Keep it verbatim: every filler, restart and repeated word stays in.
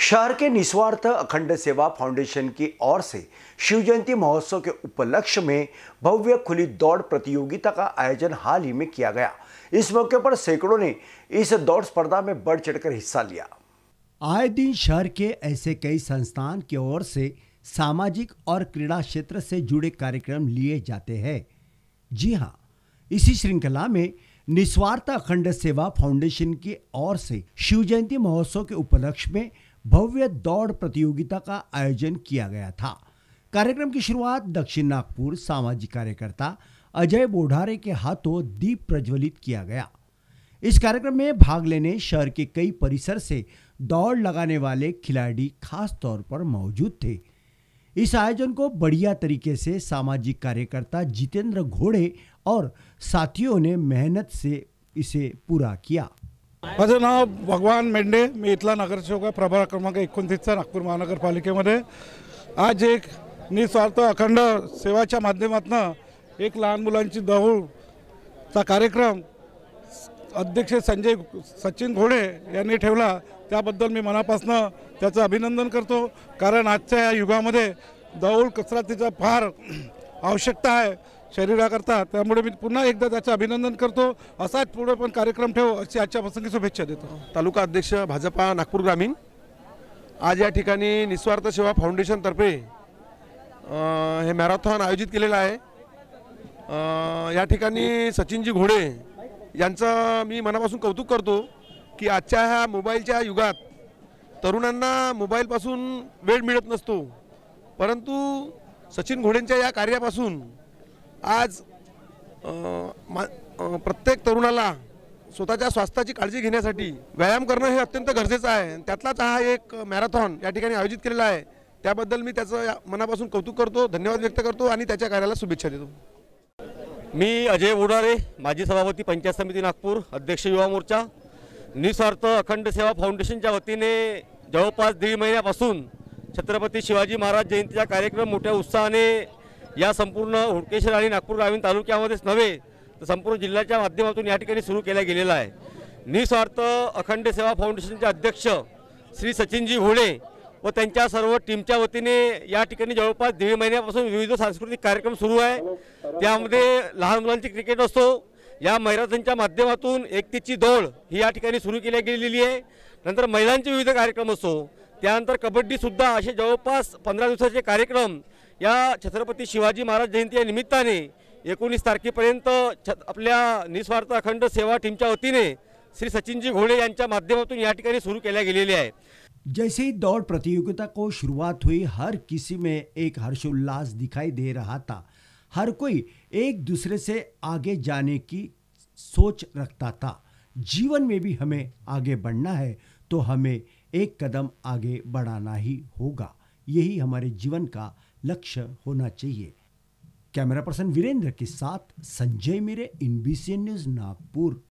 शहर के निस्वार्थ अखंड सेवा फाउंडेशन की ओर से शिव जयंती महोत्सव के उपलक्ष्य में भव्य खुली दौड़ प्रतियोगिता का आयोजन हाल ही में किया गया। इस मौके पर सैकड़ों ने इस दौड़ स्पर्धा में बढ़ चढ़कर हिस्सा लिया। आए दिन शहर के ऐसे कई संस्थान की ओर से सामाजिक और क्रीड़ा क्षेत्र से जुड़े कार्यक्रम लिए जाते हैं। जी हाँ, इसी श्रृंखला में निस्वार्थ अखंड सेवा फाउंडेशन की ओर से शिव जयंती महोत्सव के उपलक्ष्य में भव्य दौड़ प्रतियोगिता का आयोजन किया गया था। कार्यक्रम की शुरुआत दक्षिण नागपुर सामाजिक कार्यकर्ता अजय बोढ़ारे के हाथों दीप प्रज्वलित किया गया। इस कार्यक्रम में भाग लेने शहर के कई परिसर से दौड़ लगाने वाले खिलाड़ी खास तौर पर मौजूद थे। इस आयोजन को बढ़िया तरीके से सामाजिक कार्यकर्ता जितेंद्र घोड़े और साथियों ने मेहनत से इसे पूरा किया। माझं नाव भगवान मेंढे, मी इथला नगरसेवक आहे, प्रभाग क्रमांक एकोणतीसचा नागपूर महानगरपालिकेमध्ये। आज एक निस्वार्थ अखंड सेवाच्या माध्यमातून एक लहान मुलांची दौडचा कार्यक्रम अध्यक्ष संजय सचिन घोडे यांनी ठेवला, त्याबद्दल मी मनापासून त्याचं अभिनंदन करतो। कारण आजच्या या युगामध्ये दौड कसरतीचा फार आवश्यकता आहे शरीराकरता, त्यामुळे मी पुन्हा एकदा त्याचं अभिनंदन करतो। असाच पुढे पण कार्यक्रम ठेव अशी आजच्या प्रसंगी शुभेच्छा देतो। तालुका अध्यक्ष भाजपा नागपूर ग्रामीण आज या ठिकाणी निस्वार्थ सेवा फाउंडेशन तर्फे हे मॅरेथॉन आयोजित केलेला आहे। या ठिकाणी सचिनजी घोडे यांचं मी मनापासून कौतुक करतो की आजच्या ह्या मोबाईलच्या युगात तरुणांना मोबाईलपासून वेळ मिळत नसतो, परंतु सचिन घोडेंच्या या कार्यापासून आज प्रत्येक तरुणाला स्वतःच्या स्वास्थ्याची काळजी घेण्यासाठी व्यायाम करणं हे अत्यंत गरजेचं आहे। त्यातलाच हा एक मॅरेथॉन या ठिकाणी आयोजित केलेला आहे, त्याबद्दल मी त्याचं मनापासून कौतुक करतो, धन्यवाद व्यक्त करतो आणि त्याच्या कार्याला शुभेच्छा देतो। मी अजय बोढ़ारे, माजी सभापती पंचायत समिती नागपूर, अध्यक्ष युवा मोर्चा। निस्वार्थ अखंड सेवा फाउंडेशनच्या वतीने जवळपास दीड महिन्यापासून छत्रपती शिवाजी महाराज जयंतीचा कार्यक्रम मोठ्या उत्साहाने या संपूर्ण हुडकेश्वर आणि नागपूर ग्रामीण तालुक्यामध्येच नव्हे तर संपूर्ण जिल्ह्याच्या माध्यमातून या ठिकाणी सुरू केला गेलेला आहे। निस्वार्थ अखंड सेवा फाउंडेशनचे अध्यक्ष श्री सचिनजी घोडे व त्यांच्या सर्व टीमच्या वतीने या ठिकाणी जवळपास दीड महिन्यापासून विविध सांस्कृतिक कार्यक्रम सुरू आहे। त्यामध्ये लहान मुलांची क्रिकेट असो, या मैराथॉनच्या माध्यमातून एकतेची दौड ही या ठिकाणी सुरू केली गेलेली आहे। नंतर महिलांचे विविध कार्यक्रम असो, त्यानंतर कबड्डी सुद्धा असे जवळपास पंधरा दिवसाचे कार्यक्रम या छत्रपती शिवाजी महाराज जयंती या निमित्ताने एकोणीस तारखेपर्यंत आपल्या निस्वार्थ अखंड सेवा टीमच्या वतीने श्री सचिनजी घोडे यांच्या माध्यमातून या ठिकाणी सुरू केल्या गेलेले आहे। जैसे ही दौड़ प्रतियोगिता को शुरुआत हुई, हर किसी में एक हर्षोल्लास दिखाई दे रहा था। हर कोई एक दूसरे से आगे जाने की सोच रखता था। जीवन में भी हमें आगे बढ़ना है तो हमें एक कदम आगे बढ़ाना ही होगा, यही हमारे जीवन का लक्ष्य होना चाहिए। कैमरा पर्सन वीरेंद्र के साथ संजय मेरे, एनबीसी न्यूज़ नागपुर।